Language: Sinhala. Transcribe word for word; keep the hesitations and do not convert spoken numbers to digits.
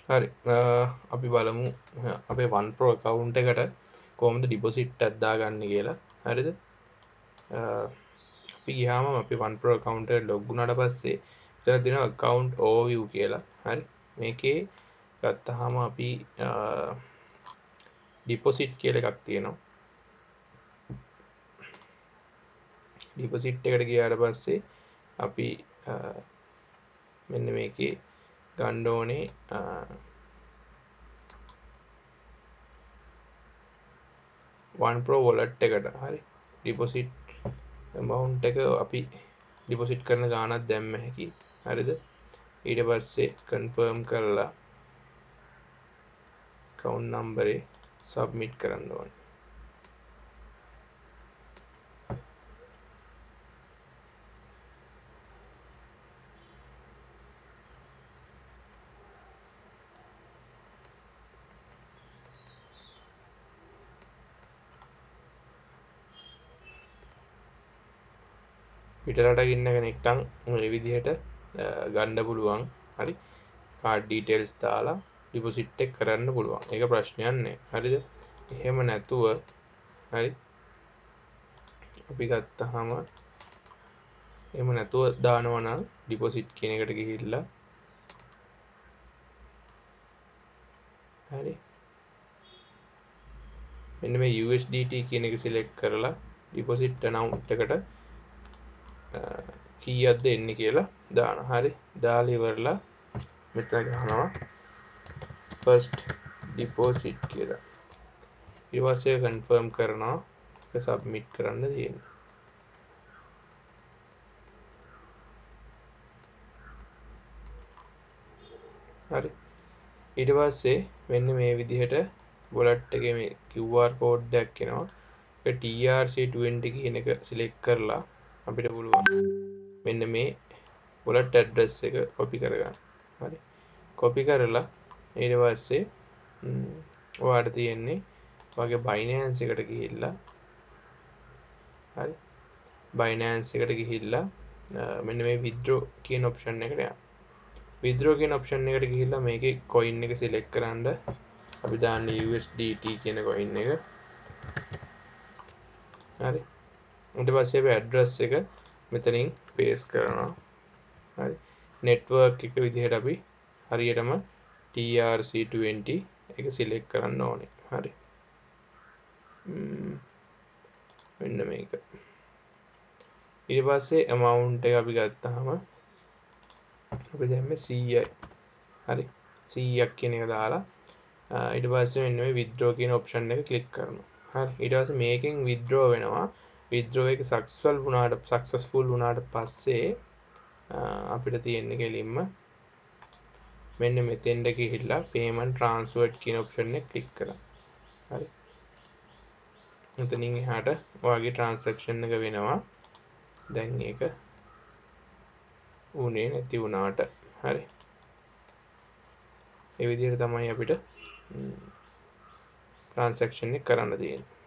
හරි අපි බලමු අපේ OnePro account එකට කොහොමද deposit එකක් දාගන්නේ කියලා. හරිද? අපි ගියාම අපි OnePro account එකට log වුණාට පස්සේ ඉතන තියෙනවා account overview කියලා. හරි. මේකේ ගත්තාම අපි deposit කියලා එකක් තියෙනවා. deposit එකට ගියාට පස්සේ අපි මෙන්න මේකේ ගන්න ඕනේ OnePro wallet එකට. හරි. deposit amount එක අපි deposit කරන ගාණක් දැම්ම හැකි. හරිද? ඊට පස්සේ confirm කරලා account number එක submit කරන්න ඕනේ. පිටරට ඉන්න කෙනෙක් නම් මේ විදිහට ගන්න පුළුවන්. හරි. card details දාලා deposit එක කරන්න පුළුවන්. ඒක ප්‍රශ්නයක් නෑ. හරිද? එහෙම නැතුව හරි අපි ගත්තාම එහෙම නැතුව දානවා නම් deposit කියන එකට ගිහිල්ලා හරි මෙන්න මේ U S D T කියන එක select කරලා deposit amount එකට කීයක්ද එන්නේ කියලා දානවා. හරි. දාලා ඉවරලා මෙතන ගහනවා first deposit කියලා. ඊට පස්සේ confirm කරනවා. ඒක submit කරන්න තියෙනවා. හරි. ඊට පස්සේ මෙන්න මේ විදිහට wallet එකේ මේ Q R code එකක් එනවා. ඒක T R C twenty කියන එක select කරලා අපිට පුළුවන් මෙන්න මේ wallet address එක copy කරගන්න. හරි. copy කරලා ඊට පස්සේ ඔයාලට තියෙන්නේ ඔයාගේ Binance එකට ගිහිල්ලා හරි Binance එකට ගිහිල්ලා මෙන්න මේ withdraw කියන option එකට යන්න. withdraw කියන option එකට ගිහිල්ලා මේකේ coin එක select කරන්න. අපි දාන්නේ U S D T කියන coin එක. හරි. ඊට පස්සේ අපි address එක මෙතනින් paste කරනවා. හරි. network එක විදිහට අපි හරියටම T R C twenty එක select කරන්න ඕනේ. හරි. මෙන්න මේක. ඊට පස්සේ amount එක අපි ගත්තාම අපි දැම්මේ සීයයි. හරි. සීයක් කියන එක දාලා ඊට පස්සේ මෙන්න මේ withdraw කියන option එක click කරනවා. හරි. ඊට පස්සේ මේකෙන් withdraw වෙනවා. withdraw එක successful වුණාට successful වුණාට පස්සේ අපිට තියෙන්නේ කෙලින්ම මෙන්න මෙතෙන්ට ගිහිල්ලා payment transferred කියන option එක click කරන්න. හරි. මෙතනින් එහාට ඔයාගේ transaction එක වෙනවා. දැන් ඒක උනේ නැති වුණාට. හරි. ඒ විදිහට තමයි අපිට transaction එක කරන්න තියෙන්නේ.